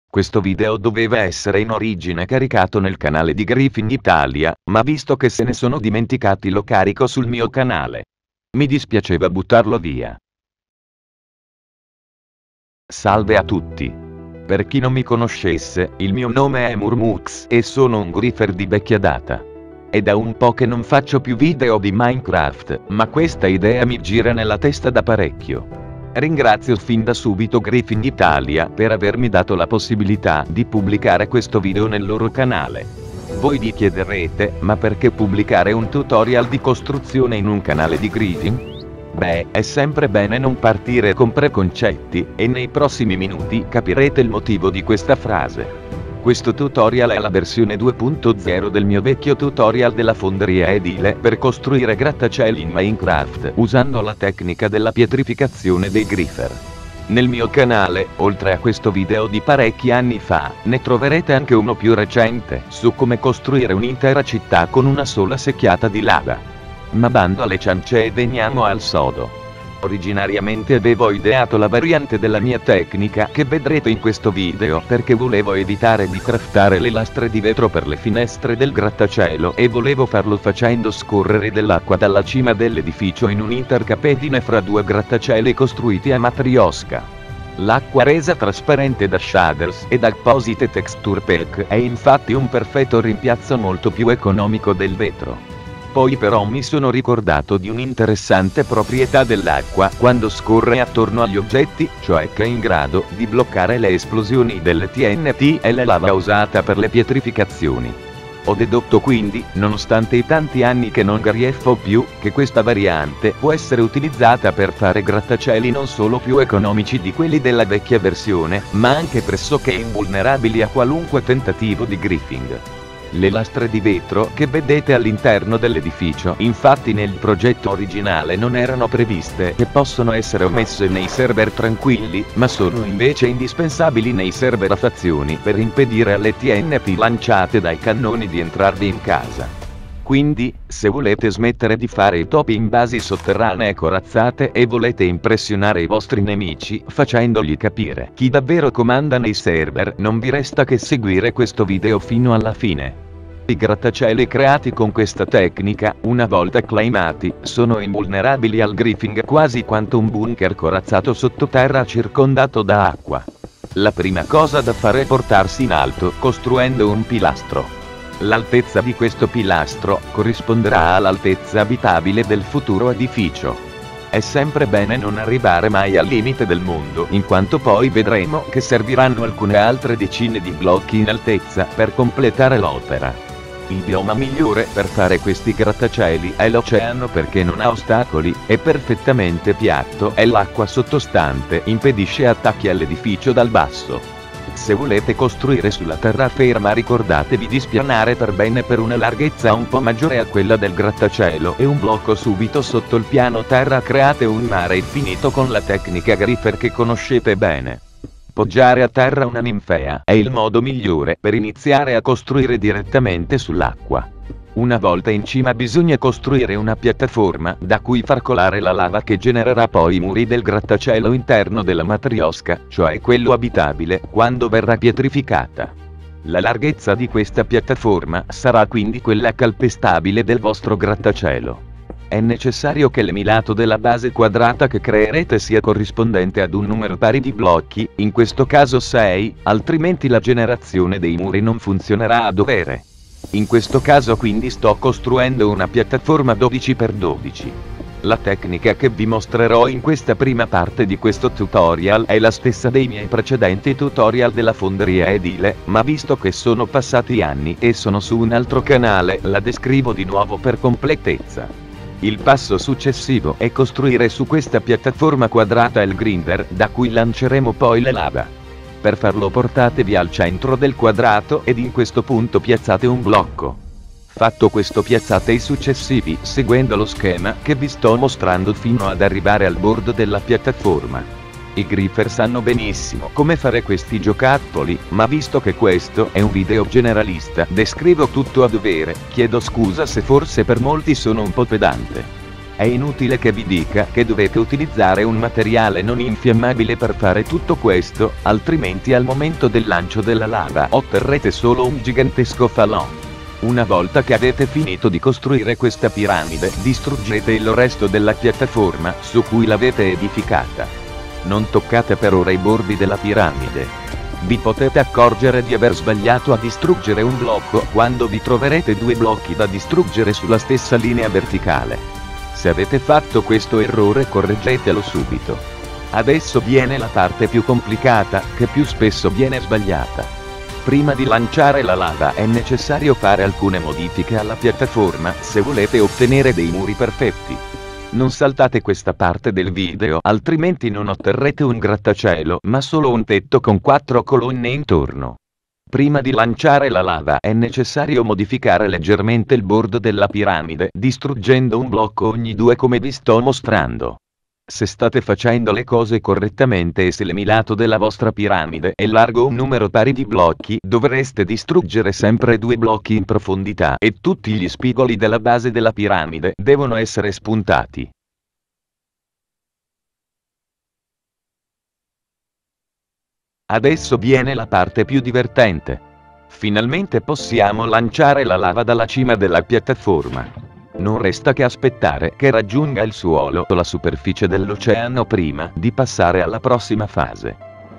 Questo video doveva essere in origine caricato nel canale di Griffin Italia, ma visto che se ne sono dimenticati lo carico sul mio canale. Mi dispiaceva buttarlo via. Salve a tutti. Per chi non mi conoscesse, il mio nome è Murmux e sono un griffer di vecchia data. È da un po' che non faccio più video di Minecraft, ma questa idea mi gira nella testa da parecchio. Ringrazio fin da subito Griffin Italia per avermi dato la possibilità di pubblicare questo video nel loro canale. Voi vi chiederete, ma perché pubblicare un tutorial di costruzione in un canale di Griffin? Beh, è sempre bene non partire con preconcetti, e nei prossimi minuti capirete il motivo di questa frase. Questo tutorial è la versione 2.0 del mio vecchio tutorial della fonderia edile per costruire grattacieli in Minecraft usando la tecnica della pietrificazione dei griffer. Nel mio canale, oltre a questo video di parecchi anni fa, ne troverete anche uno più recente, su come costruire un'intera città con una sola secchiata di lava. Ma bando alle ciance e veniamo al sodo. Originariamente avevo ideato la variante della mia tecnica che vedrete in questo video perché volevo evitare di craftare le lastre di vetro per le finestre del grattacielo e volevo farlo facendo scorrere dell'acqua dalla cima dell'edificio in un'intercapedine fra due grattacieli costruiti a matrioska. L'acqua resa trasparente da shaders ed apposite texture pack è infatti un perfetto rimpiazzo molto più economico del vetro. Poi però mi sono ricordato di un'interessante proprietà dell'acqua quando scorre attorno agli oggetti, cioè che è in grado di bloccare le esplosioni delle TNT e la lava usata per le pietrificazioni. Ho dedotto quindi, nonostante i tanti anni che non grieffo più, che questa variante può essere utilizzata per fare grattacieli non solo più economici di quelli della vecchia versione, ma anche pressoché invulnerabili a qualunque tentativo di griffing. Le lastre di vetro che vedete all'interno dell'edificio infatti nel progetto originale non erano previste e possono essere omesse nei server tranquilli, ma sono invece indispensabili nei server a fazioni per impedire alle TNT lanciate dai cannoni di entrarvi in casa. Quindi, se volete smettere di fare i topi in basi sotterranee corazzate e volete impressionare i vostri nemici facendogli capire chi davvero comanda nei server, non vi resta che seguire questo video fino alla fine. I grattacieli creati con questa tecnica, una volta claimati, sono invulnerabili al griffing quasi quanto un bunker corazzato sottoterra circondato da acqua. La prima cosa da fare è portarsi in alto costruendo un pilastro. L'altezza di questo pilastro corrisponderà all'altezza abitabile del futuro edificio. È sempre bene non arrivare mai al limite del mondo, in quanto poi vedremo che serviranno alcune altre decine di blocchi in altezza per completare l'opera. Il bioma migliore per fare questi grattacieli è l'oceano perché non ha ostacoli, è perfettamente piatto e l'acqua sottostante impedisce attacchi all'edificio dal basso. Se volete costruire sulla terraferma ricordatevi di spianare per bene per una larghezza un po' maggiore a quella del grattacielo e un blocco subito sotto il piano terra create un mare infinito con la tecnica griffer che conoscete bene. Poggiare a terra una ninfea è il modo migliore per iniziare a costruire direttamente sull'acqua. Una volta in cima bisogna costruire una piattaforma da cui far colare la lava che genererà poi i muri del grattacielo interno della matrioska, cioè quello abitabile, quando verrà pietrificata. La larghezza di questa piattaforma sarà quindi quella calpestabile del vostro grattacielo. È necessario che l'emilato della base quadrata che creerete sia corrispondente ad un numero pari di blocchi, in questo caso 6, altrimenti la generazione dei muri non funzionerà a dovere. In questo caso quindi sto costruendo una piattaforma 12x12. La tecnica che vi mostrerò in questa prima parte di questo tutorial è la stessa dei miei precedenti tutorial della fonderia edile, ma visto che sono passati anni e sono su un altro canale, la descrivo di nuovo per completezza. Il passo successivo è costruire su questa piattaforma quadrata il grinder, da cui lanceremo poi la lava. Per farlo portatevi al centro del quadrato ed in questo punto piazzate un blocco. Fatto questo piazzate i successivi seguendo lo schema che vi sto mostrando fino ad arrivare al bordo della piattaforma. I griffer sanno benissimo come fare questi giocattoli, ma visto che questo è un video generalista descrivo tutto a dovere, chiedo scusa se forse per molti sono un po' pedante. È inutile che vi dica che dovete utilizzare un materiale non infiammabile per fare tutto questo, altrimenti al momento del lancio della lava otterrete solo un gigantesco falò. Una volta che avete finito di costruire questa piramide, distruggete il resto della piattaforma su cui l'avete edificata. Non toccate per ora i bordi della piramide. Vi potete accorgere di aver sbagliato a distruggere un blocco quando vi troverete due blocchi da distruggere sulla stessa linea verticale. Se avete fatto questo errore, correggetelo subito. Adesso viene la parte più complicata, che più spesso viene sbagliata. Prima di lanciare la lava è necessario fare alcune modifiche alla piattaforma se volete ottenere dei muri perfetti. Non saltate questa parte del video, altrimenti non otterrete un grattacielo ma solo un tetto con 4 colonne intorno. Prima di lanciare la lava è necessario modificare leggermente il bordo della piramide, distruggendo un blocco ogni 2 come vi sto mostrando. Se state facendo le cose correttamente e se l'emilato della vostra piramide è largo un numero pari di blocchi, dovreste distruggere sempre 2 blocchi in profondità e tutti gli spigoli della base della piramide devono essere spuntati. Adesso viene la parte più divertente. Finalmente possiamo lanciare la lava dalla cima della piattaforma. Non resta che aspettare che raggiunga il suolo o la superficie dell'oceano prima di passare alla prossima fase.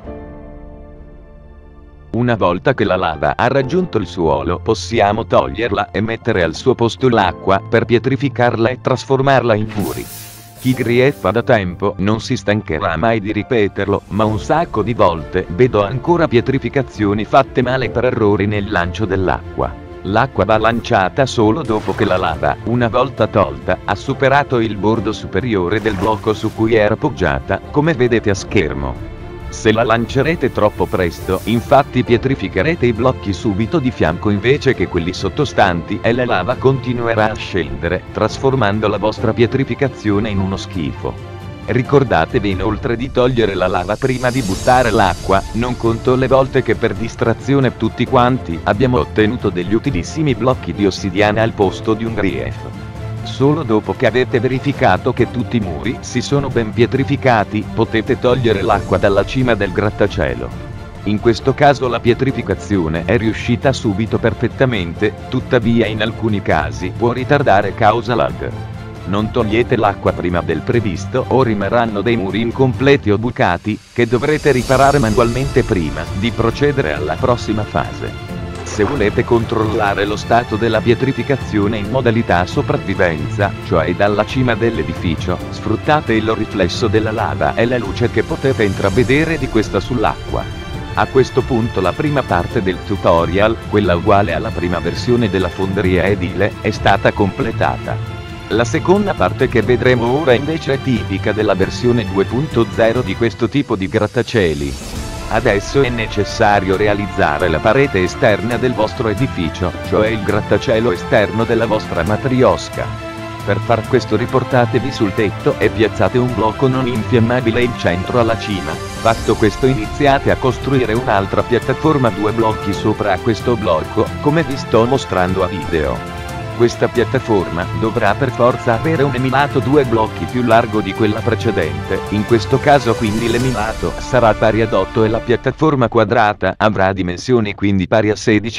Una volta che la lava ha raggiunto il suolo, possiamo toglierla e mettere al suo posto l'acqua per pietrificarla e trasformarla in muri. Chi griefa da tempo non si stancherà mai di ripeterlo, ma un sacco di volte vedo ancora pietrificazioni fatte male per errori nel lancio dell'acqua. L'acqua va lanciata solo dopo che la lava, una volta tolta, ha superato il bordo superiore del blocco su cui era poggiata, come vedete a schermo. Se la lancerete troppo presto, infatti pietrificherete i blocchi subito di fianco invece che quelli sottostanti e la lava continuerà a scendere, trasformando la vostra pietrificazione in uno schifo. Ricordatevi inoltre di togliere la lava prima di buttare l'acqua, non conto le volte che per distrazione tutti quanti abbiamo ottenuto degli utilissimi blocchi di ossidiana al posto di un grief. Solo dopo che avete verificato che tutti i muri si sono ben pietrificati, potete togliere l'acqua dalla cima del grattacielo. In questo caso la pietrificazione è riuscita subito perfettamente, tuttavia in alcuni casi può ritardare causa lag. Non togliete l'acqua prima del previsto o rimarranno dei muri incompleti o bucati, che dovrete riparare manualmente prima di procedere alla prossima fase. Se volete controllare lo stato della pietrificazione in modalità sopravvivenza, cioè dalla cima dell'edificio, sfruttate il riflesso della lava e la luce che potete intravedere di questa sull'acqua. A questo punto la prima parte del tutorial, quella uguale alla prima versione della fonderia edile, è stata completata. La seconda parte che vedremo ora invece è tipica della versione 2.0 di questo tipo di grattacieli. Adesso è necessario realizzare la parete esterna del vostro edificio, cioè il grattacielo esterno della vostra matriosca. Per far questo riportatevi sul tetto e piazzate un blocco non infiammabile in centro alla cima. Fatto questo iniziate a costruire un'altra piattaforma 2 blocchi sopra a questo blocco, come vi sto mostrando a video. Questa piattaforma dovrà per forza avere un emilato 2 blocchi più largo di quella precedente, in questo caso quindi l'emilato sarà pari ad 8 e la piattaforma quadrata avrà dimensioni quindi pari a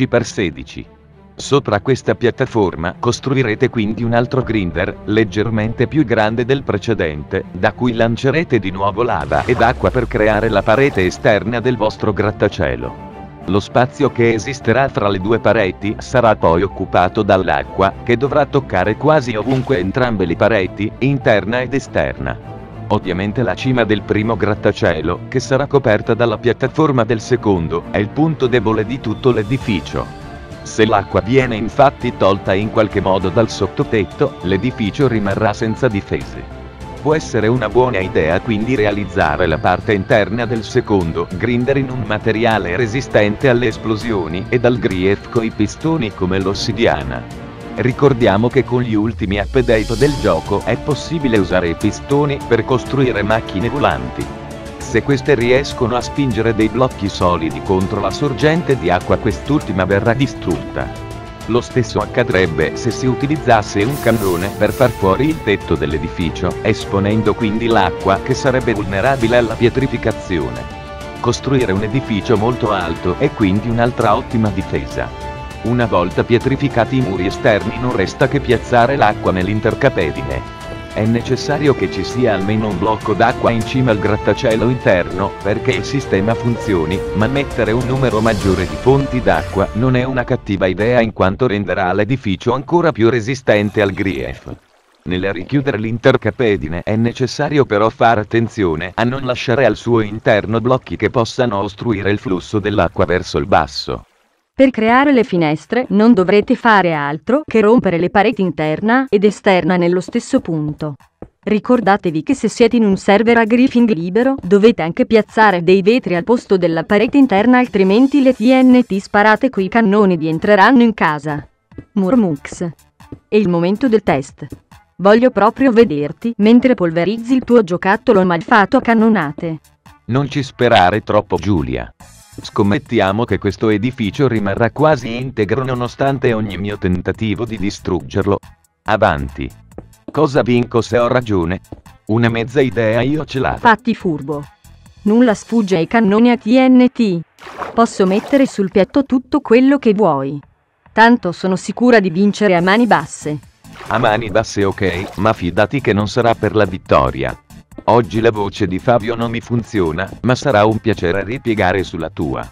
16x16. Sopra questa piattaforma costruirete quindi un altro grinder, leggermente più grande del precedente, da cui lancerete di nuovo lava ed acqua per creare la parete esterna del vostro grattacielo. Lo spazio che esisterà fra le due pareti sarà poi occupato dall'acqua, che dovrà toccare quasi ovunque entrambe le pareti, interna ed esterna. Ovviamente la cima del primo grattacielo, che sarà coperta dalla piattaforma del secondo, è il punto debole di tutto l'edificio. Se l'acqua viene infatti tolta in qualche modo dal sottotetto, l'edificio rimarrà senza difese. Può essere una buona idea quindi realizzare la parte interna del secondo grinder in un materiale resistente alle esplosioni e dal grief coi pistoni come l'ossidiana. Ricordiamo che con gli ultimi update del gioco è possibile usare i pistoni per costruire macchine volanti. Se queste riescono a spingere dei blocchi solidi contro la sorgente di acqua, quest'ultima verrà distrutta. Lo stesso accadrebbe se si utilizzasse un cannone per far fuori il tetto dell'edificio, esponendo quindi l'acqua che sarebbe vulnerabile alla pietrificazione. Costruire un edificio molto alto è quindi un'altra ottima difesa. Una volta pietrificati i muri esterni non resta che piazzare l'acqua nell'intercapedine. È necessario che ci sia almeno un blocco d'acqua in cima al grattacielo interno, perché il sistema funzioni, ma mettere un numero maggiore di fonti d'acqua non è una cattiva idea in quanto renderà l'edificio ancora più resistente al grief. Nel richiudere l'intercapedine è necessario però fare attenzione a non lasciare al suo interno blocchi che possano ostruire il flusso dell'acqua verso il basso. Per creare le finestre non dovrete fare altro che rompere le pareti interna ed esterna nello stesso punto. Ricordatevi che se siete in un server a griefing libero dovete anche piazzare dei vetri al posto della parete interna, altrimenti le TNT sparate coi cannoni vi entreranno in casa. Murmux. È il momento del test. Voglio proprio vederti mentre polverizzi il tuo giocattolo malfatto a cannonate. Non ci sperare troppo, Giulia. Scommettiamo che questo edificio rimarrà quasi integro nonostante ogni mio tentativo di distruggerlo. Avanti. Cosa vinco se ho ragione? Una mezza idea io ce l'ho. Fatti furbo. Nulla sfugge ai cannoni a TNT. Posso mettere sul piatto tutto quello che vuoi. Tanto sono sicura di vincere a mani basse. A mani basse ok, ma fidati che non sarà per la vittoria. Oggi la voce di Fabio non mi funziona, ma sarà un piacere ripiegare sulla tua.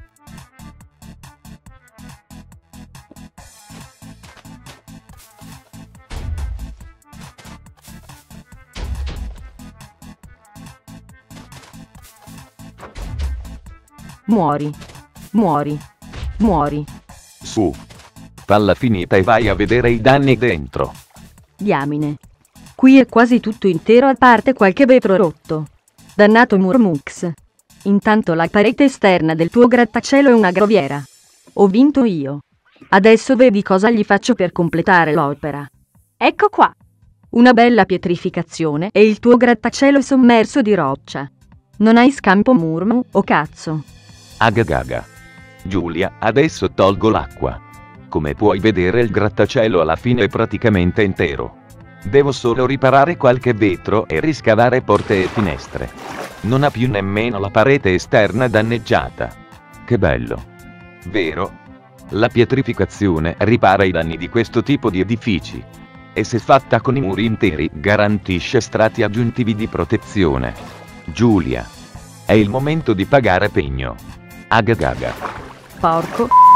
Muori. Muori. Muori. Su. Falla finita e vai a vedere i danni dentro. Diamine. Qui è quasi tutto intero a parte qualche vetro rotto. Dannato Murmux. Intanto la parete esterna del tuo grattacielo è una groviera. Ho vinto io. Adesso vedi cosa gli faccio per completare l'opera. Ecco qua. Una bella pietrificazione e il tuo grattacielo è sommerso di roccia. Non hai scampo, Murmu, o cazzo. Agagaga. Giulia, adesso tolgo l'acqua. Come puoi vedere il grattacielo alla fine è praticamente intero. Devo solo riparare qualche vetro e riscavare porte e finestre. Non ha più nemmeno la parete esterna danneggiata. Che bello. Vero? La pietrificazione ripara i danni di questo tipo di edifici. E se fatta con i muri interi, garantisce strati aggiuntivi di protezione. Giulia. È il momento di pagare pegno. Agagaga. Porco